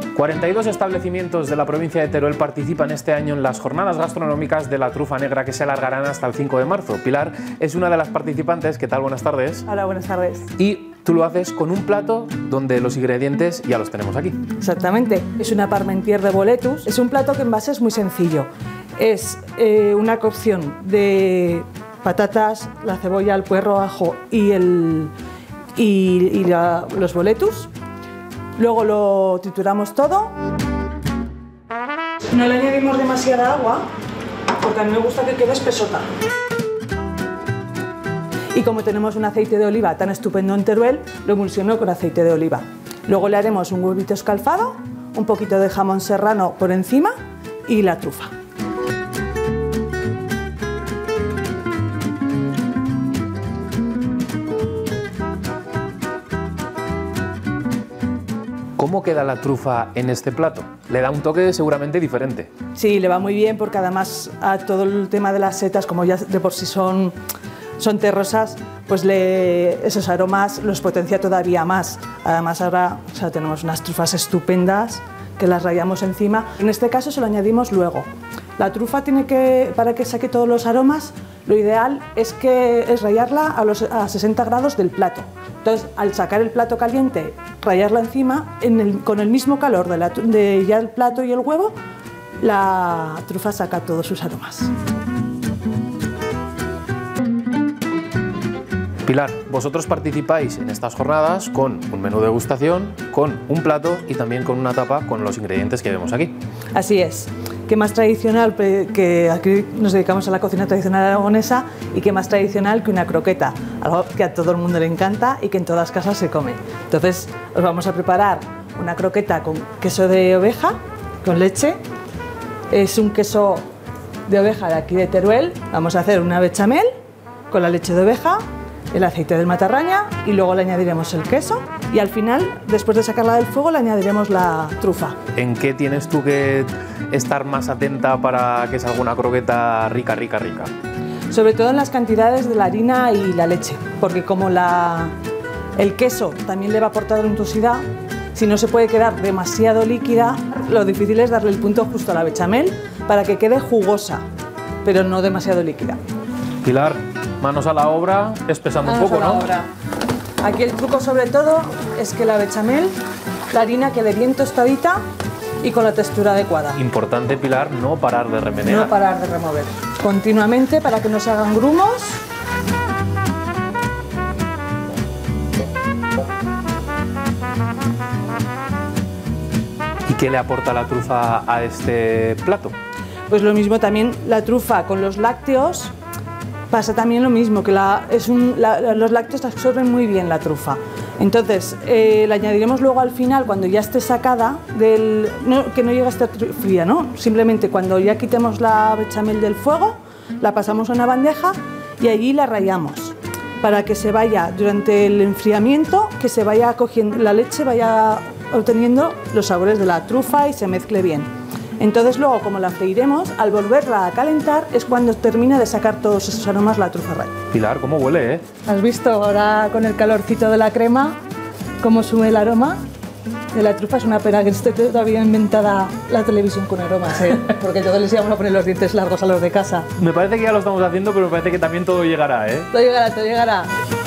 42 establecimientos de la provincia de Teruel participan este año en las jornadas gastronómicas de la trufa negra que se alargarán hasta el 5 de marzo. Pilar es una de las participantes. ¿Qué tal? Buenas tardes. Hola, buenas tardes. Y tú lo haces con un plato donde los ingredientes ya los tenemos aquí. Exactamente. Es una parmentier de boletus. Es un plato que en base es muy sencillo. Es una cocción de patatas, la cebolla, el puerro, ajo y los boletus. Luego lo trituramos todo. No le añadimos demasiada agua porque a mí me gusta que quede espesota. Y como tenemos un aceite de oliva tan estupendo en Teruel, lo emulsiono con aceite de oliva. Luego le haremos un huevito escalfado, un poquito de jamón serrano por encima y la trufa. ¿Cómo queda la trufa en este plato? Le da un toque seguramente diferente. Sí, le va muy bien porque además a todo el tema de las setas, como ya de por sí son terrosas, pues esos aromas los potencia todavía más. Además ahora tenemos unas trufas estupendas que las rallamos encima. En este caso se lo añadimos luego. La trufa para que saque todos los aromas, lo ideal es rallarla a 60 grados del plato. Entonces, al sacar el plato caliente, rallarla encima, con el mismo calor de ya el plato y el huevo, la trufa saca todos sus aromas. Pilar, vosotros participáis en estas jornadas con un menú de degustación, con un plato y también con una tapa con los ingredientes que vemos aquí. Así es. Qué más tradicional, que aquí nos dedicamos a la cocina tradicional aragonesa, y qué más tradicional que una croqueta, algo que a todo el mundo le encanta y que en todas casas se come. Entonces os vamos a preparar una croqueta con queso de oveja, con leche. Es un queso de oveja de aquí de Teruel. Vamos a hacer una bechamel con la leche de oveja, el aceite del matarraña y luego le añadiremos el queso y al final, después de sacarla del fuego, le añadiremos la trufa. ¿En qué tienes tú que estar más atenta para que salga una croqueta rica, rica, rica? Sobre todo en las cantidades de la harina y la leche, porque como el queso también le va a aportar untuosidad, si no se puede quedar demasiado líquida, lo difícil es darle el punto justo a la bechamel para que quede jugosa, pero no demasiado líquida. Pilar, manos a la obra, espesando un poco, ¿no? Aquí el truco sobre todo es que la bechamel, la harina quede bien tostadita y con la textura adecuada. Importante, Pilar, no parar de remenear. No parar de remover. Continuamente para que no se hagan grumos. ¿Y qué le aporta la trufa a este plato? Pues lo mismo también la trufa con los lácteos. Pasa también lo mismo, que los lácteos absorben muy bien la trufa. Entonces, la añadiremos luego al final, cuando ya esté sacada, que no llegue a estar fría, ¿no? Simplemente cuando ya quitemos la bechamel del fuego, la pasamos a una bandeja y allí la rallamos, para que se vaya, durante el enfriamiento, que se vaya cogiendo, la leche vaya obteniendo los sabores de la trufa y se mezcle bien. Entonces luego, como la freiremos, al volverla a calentar es cuando termina de sacar todos esos aromas la trufa rallada. Pilar, ¿cómo huele, eh? ¿Has visto ahora con el calorcito de la crema cómo sube el aroma de la trufa? Es una pena que esté todavía inventada la televisión con aromas, ¿eh? Porque todos les íbamos a poner los dientes largos a los de casa. Me parece que ya lo estamos haciendo, pero me parece que también todo llegará, ¿eh? Todo llegará, todo llegará.